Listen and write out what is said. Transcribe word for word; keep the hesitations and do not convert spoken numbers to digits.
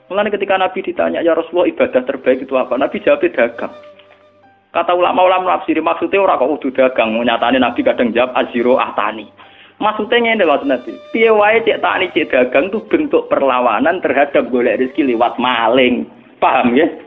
Mulane ketika Nabi ditanya, "Ya Rasulullah, ibadah terbaik itu apa?" Nabi jawab dagang. Kata ulama-ulama nafsiri maksudnya ora kok kudu dagang, nyatane Nabi kadang jawab aziro ahtani. Maksudnya ngene maksud Nabi. Piye wae cek tani cek dagang itu bentuk perlawanan terhadap golek rezeki lewat maling. Paham ya?